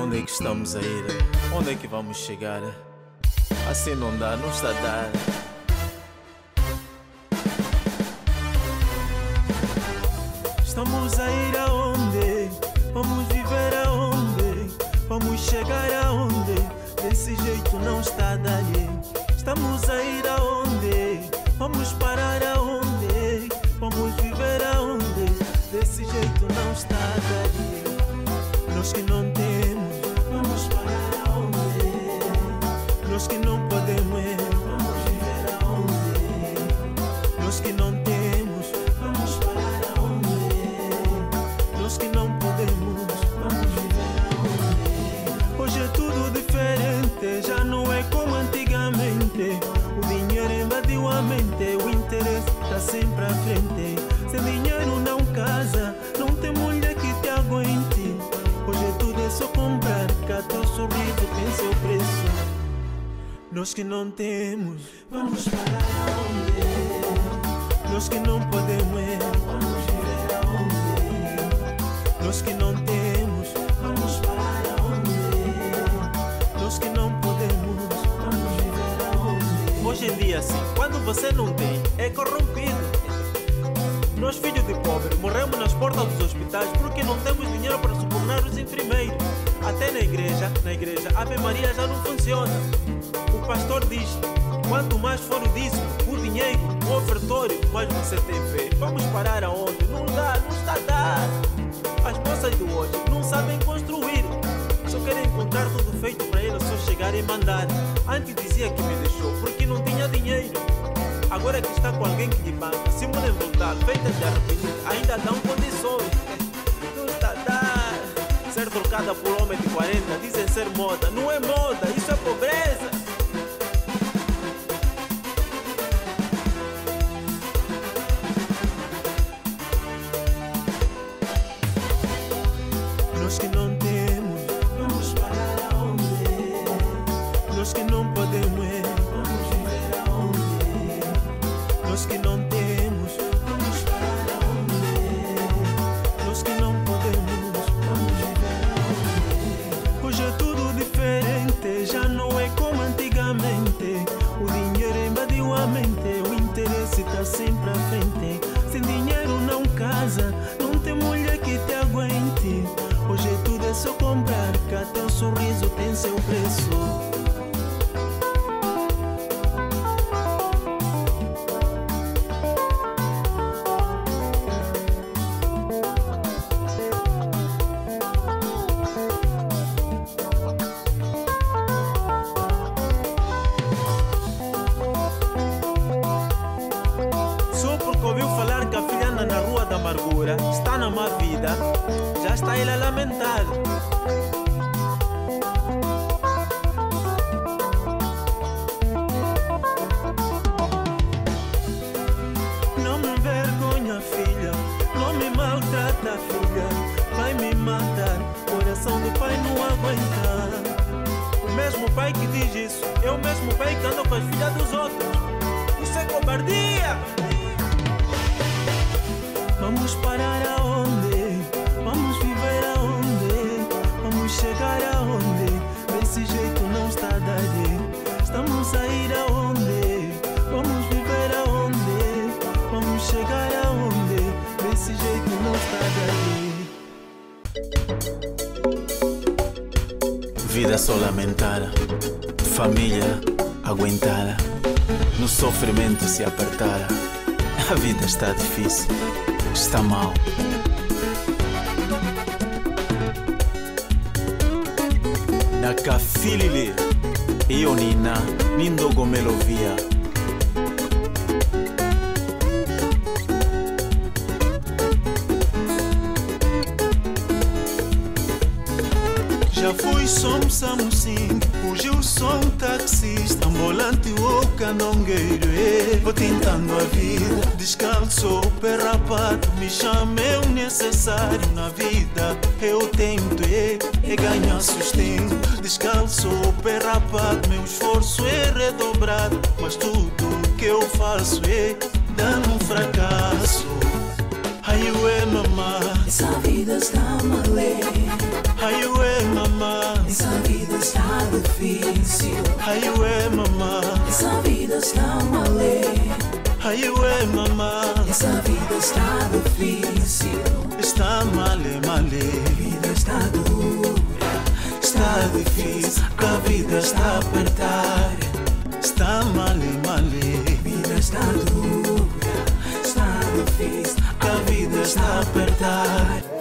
Onde é que estamos a ir? Onde é que vamos chegar? Assim não dá, não está a dar. Estamos a ir aonde? Vamos viver aonde? Vamos chegar aonde? Desse jeito não está a dar. Estamos a ir aonde? Vamos parar aonde? Vamos viver aonde? Desse jeito não está a dar. Nós que não temos, vamos parar aonde? Nós que não podemos, vamos viver aonde? Nós que não temos, vamos parar aonde? Nós que não podemos, vamos viver aonde? Hoje é tudo diferente, já não é como antigamente. O dinheiro invadiu a mente, o interesse está sempre à frente. Sem dinheiro não casa, não tem mulher que te aguente. Hoje tudo é só comprar, cá teu sorriso tem seu preço. Nós que não temos, vamos parar aonde? Nós que não podemos, vamos viver aonde? Nós que não temos, vamos parar aonde? Nós que não podemos, vamos viver aonde? Hoje em dia assim, quando você não tem, é corrompido. Nós filhos de pobre morremos nas portas dos hospitais porque não temos dinheiro para subornar os enfermeiros. Até na igreja, a Ave Maria já não funciona. O pastor diz, quanto mais for o dízimo, o dinheiro, o ofertório, mais você tem fé. Vamos parar aonde? Não dá, não está a dar. As moças de hoje não sabem construir. Só querem encontrar tudo feito para elas só chegar e mandar. Antes dizia que me deixou porque não tinha dinheiro. Agora que está com alguém que lhe banca, se mulher voltar, feita de arrependida, ainda dão condições. Não está a dar. Ser trocada por homem de 40, dizem ser moda. Não é moda, isso é pobreza. Nós que não temos, vamos parar aonde? Nós que não podemos, vamos viver aonde? Nós que não temos, vamos parar aonde? Nós que não podemos, vamos viver aonde? Hoje é tudo diferente, já não é como antigamente. O dinheiro invadiu a mente, o interesse está sempre à frente. Sem dinheiro não casa, não tem mulher que te aguente. Hoje tudo é só comprar, cá teu sorriso tem seu preço. Só porque ouviu falar que a filha anda na rua da amargura, está na má vida, já está ele a lamentar. Não me envergonha, filha, não me maltrata, filha, vai me matar, coração do pai não aguenta. O mesmo pai que diz isso é o mesmo pai que anda com as filhas dos outros. Isso é cobardia. Vamos parar aonde? Vamos viver aonde? Vamos chegar aonde? Desse jeito não está a dar. Estamos a ir aonde? Vamos viver aonde? Vamos chegar aonde? Desse jeito não está a dar. Vida só lamentar, família aguentar, no sofrimento se apertar. A vida está difícil, está mal. Na kafilili iyo nina nindogo melovia. Já fui som samusim, hoje eu sou um taxista, ambulante ou canongueiro. Vou tentando a vida, descalço, pé rapado, me chama é o necessário na vida. Eu tento ganhar sustento, descalço, pé rapado, meu esforço é redobrado, mas tudo que eu faço dando um fracasso. Ai, ué, mamá, essa vida está mal. Ai, ué, mamá, difícil. Ai, ué, mamá. Essa vida está male. Ai, ué, mamá. Essa vida está difícil. Está male, male. A vida está dura. Está difícil, a vida está a apertar. Está male, male. A vida está dura. Está difícil. A vida está a apertar.